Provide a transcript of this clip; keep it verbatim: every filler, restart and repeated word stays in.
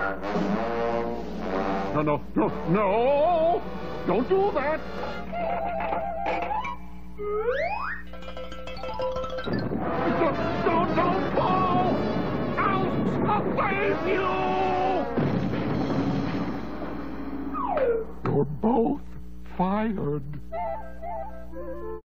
No, no, no, no! Don't do that! Don't, don't, don't fall! I'll save you! You're both fired.